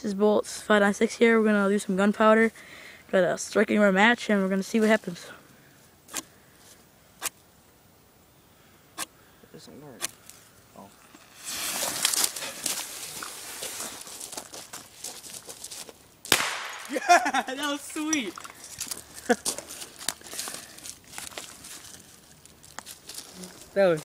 This is Bolt's 596 here. We're gonna do some gunpowder. Got a striking our match, and we're gonna see what happens. It doesn't work. Oh. Yeah, that was sweet. That was